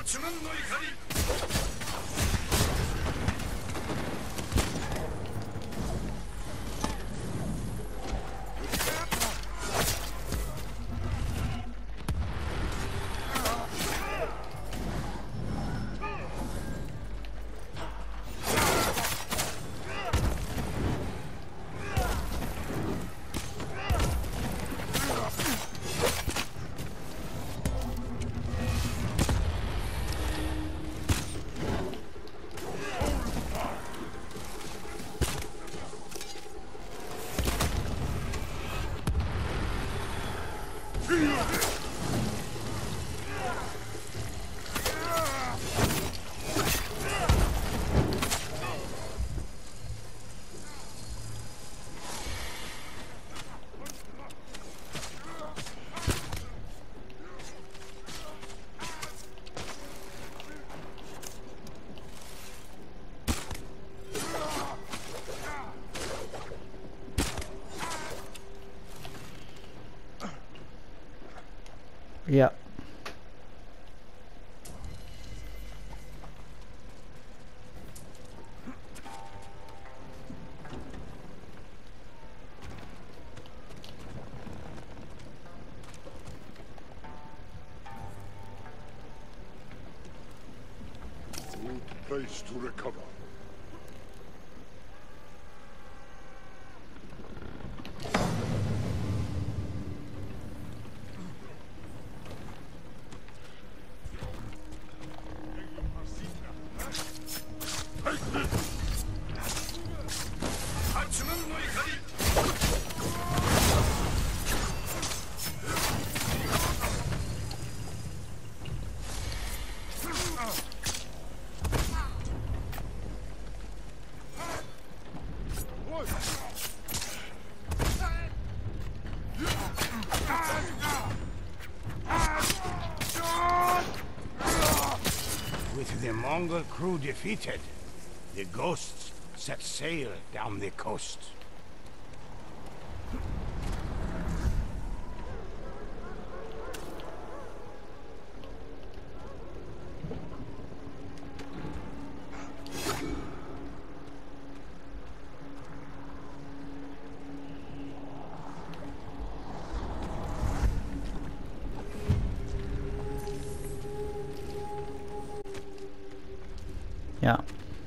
Yeah. Good place to recover. With the Mongol crew defeated, the ghosts set sail down the coast. Yeah.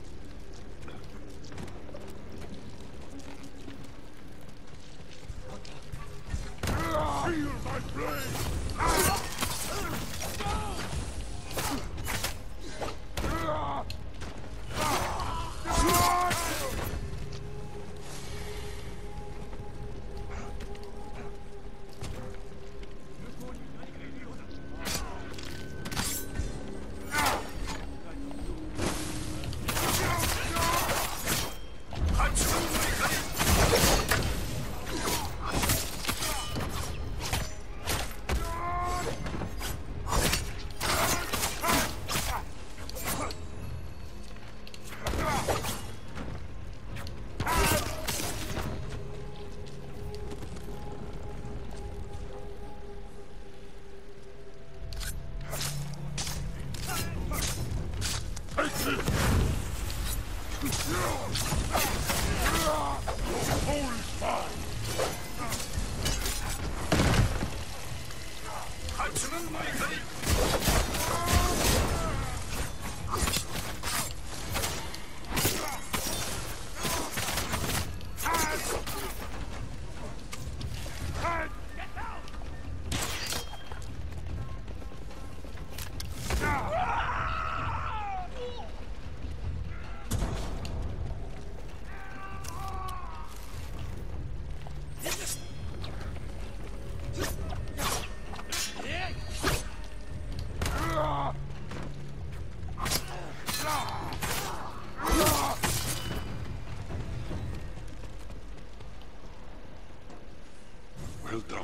Well done.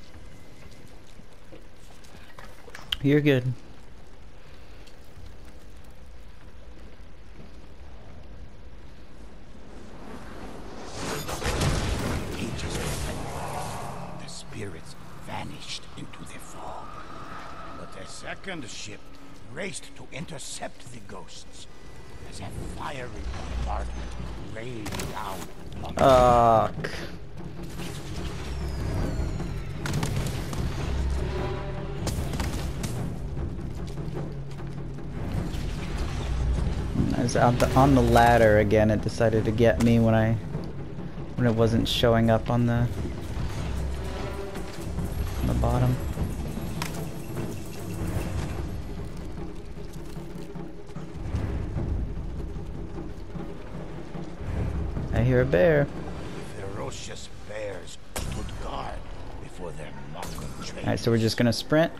You're good. Ages before, the spirits vanished into the fog. But A second ship raced to intercept the ghosts as a fiery bombardment rained down on them. I was on the ladder again. It decided to get me when it wasn't showing up on the bottom. I hear a bear. Ferocious bears stood guard before their mocking train. Alright, so we're just gonna sprint.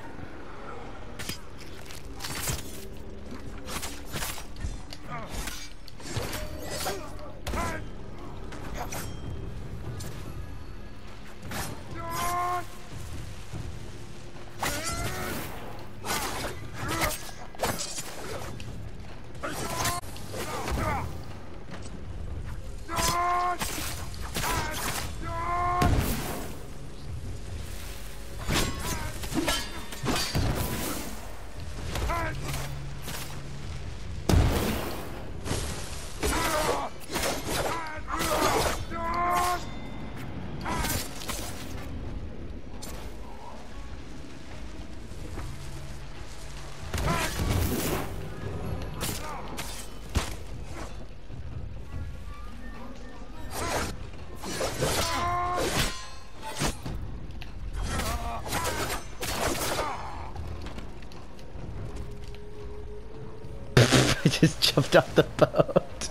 I just jumped off the boat.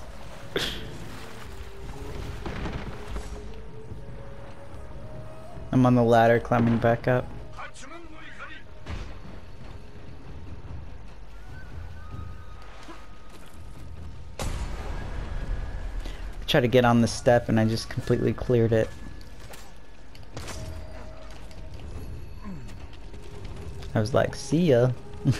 I'm on the ladder climbing back up. I tried to get on the step and I just completely cleared it. I was like, see ya.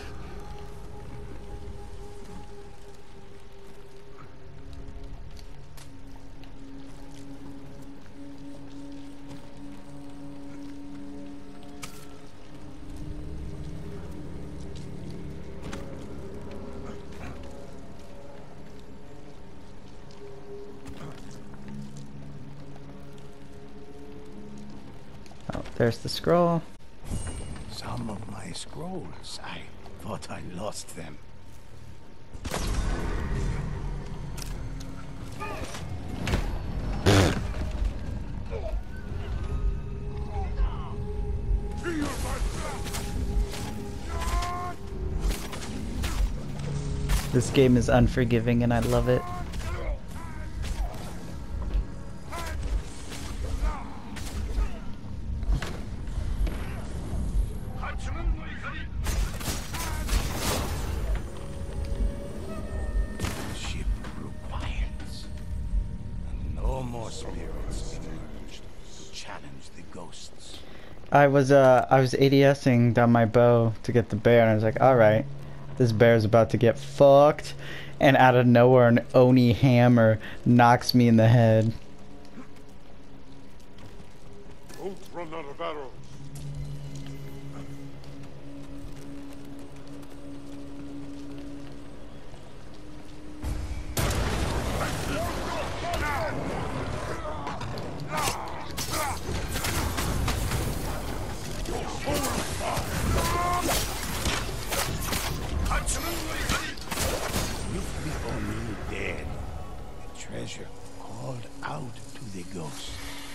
Oh, there's the scroll. Some of my scrolls, I thought I lost them. This game is unforgiving and I love it. Ship grew quiet, and no more spirits emerged to challenge the ghosts. I was ADSing down my bow to get the bear and I was like, alright, this bear's about to get fucked, and out of nowhere an Oni hammer knocks me in the head. Don't run out of arrows. With the Oni dead, the treasure called out to the ghosts.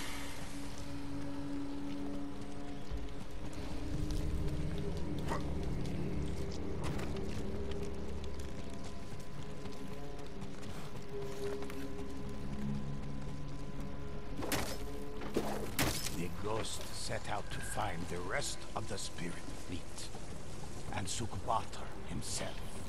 The ghost set out to find the rest of the spirit fleet, and Sukbatar himself.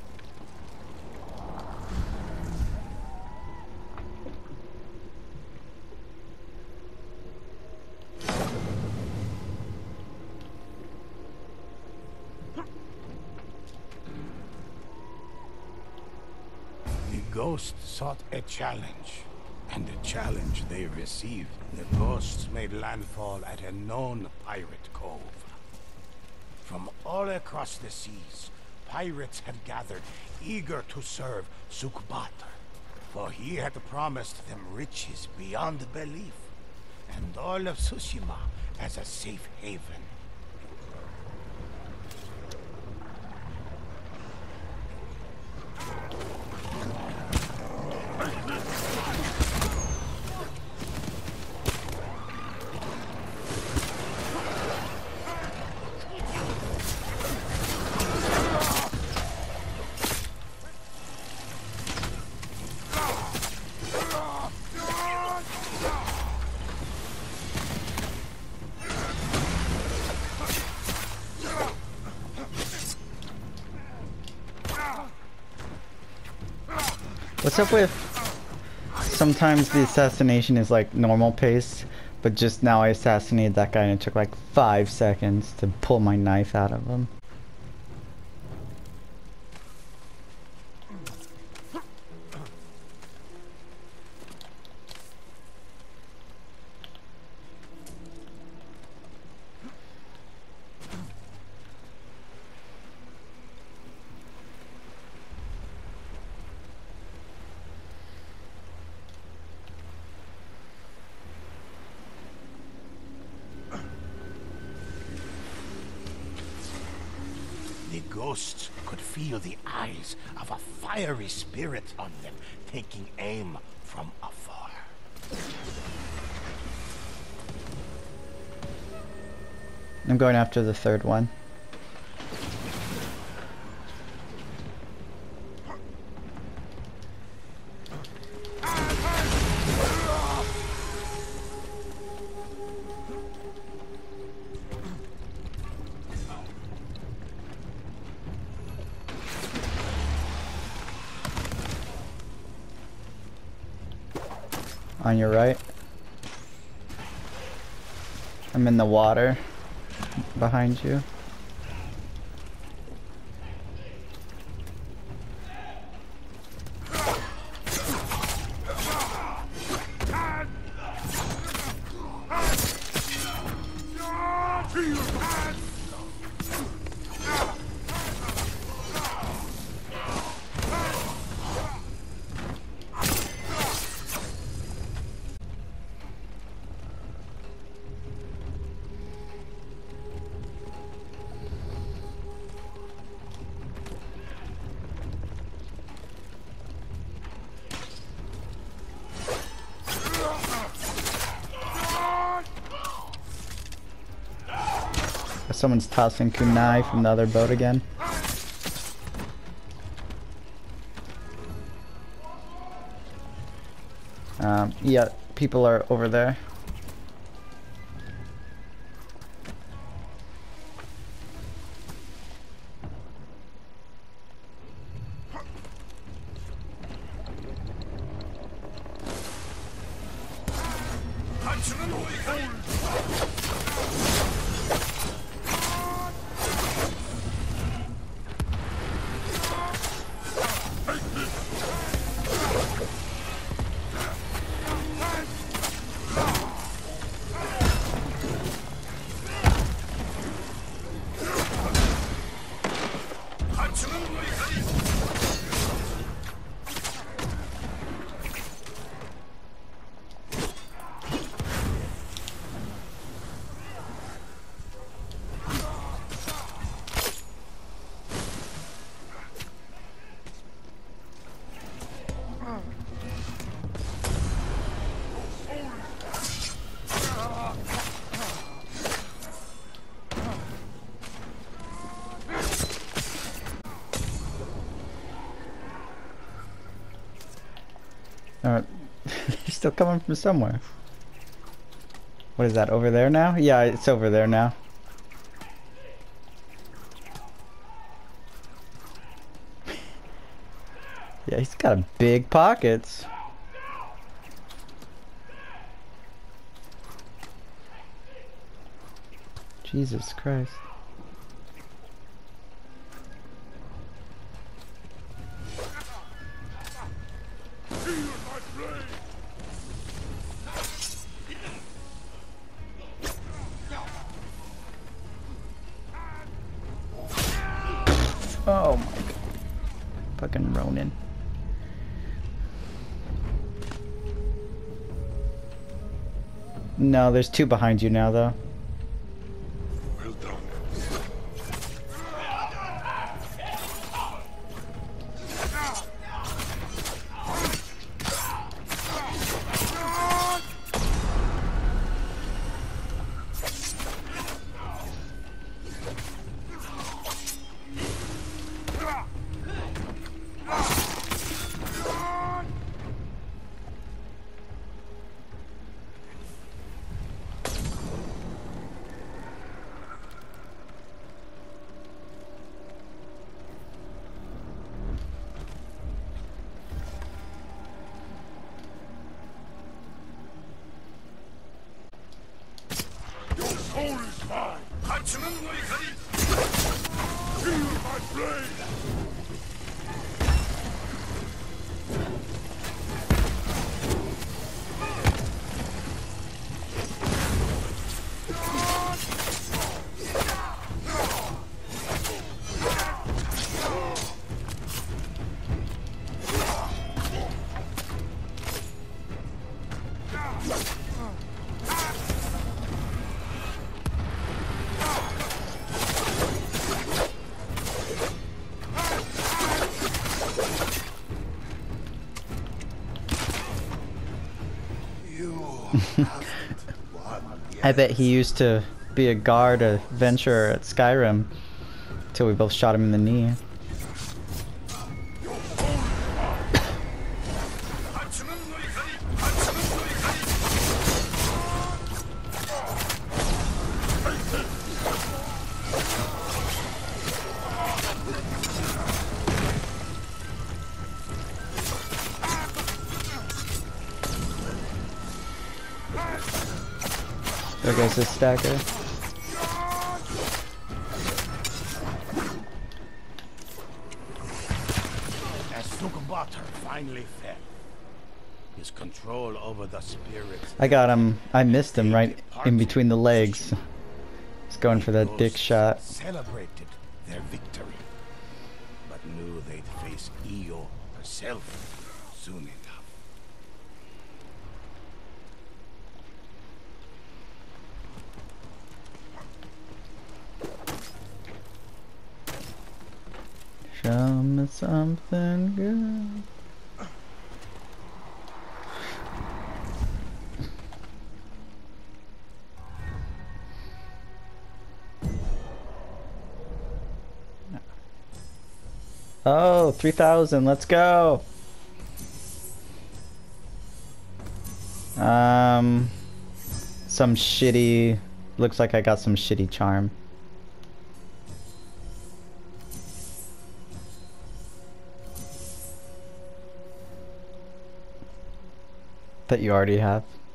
The ghost sought a challenge, and the challenge they received. The ghosts made landfall at a known pirate cove. From all across the seas, pirates had gathered, eager to serve Sukbatar. For he had promised them riches beyond belief, and all of Tsushima as a safe haven. What's up with sometimes the assassination is like normal pace, but just now I assassinated that guy and it took like 5 seconds to pull my knife out of him. The ghosts could feel the eyes of a fiery spirit on them, taking aim from afar. I'm going after the third one. On your right. I'm in the water behind you. Someone's tossing kunai from the other boat again. Yeah, people are over there. They're still coming from somewhere. What is that, over there now? Yeah, it's over there now. Yeah, he's got big pockets. Jesus Christ. Oh my god. Fucking Ronin. No, there's two behind you now, though. Well done. Your soul is mine. Feel my blade. I bet he used to be a guard adventurer at Skyrim till we both shot him in the knee. There goes this stacker. As Sukbatar finally fell, his control over the spirits. I got him. I missed him right in between the legs. He's going for that dick shot. Celebrated their victory, but knew they'd face Io herself soon enough. Show me something good. Oh, 3,000, let's go. Some shitty, looks like I got some shitty charm. That you already have.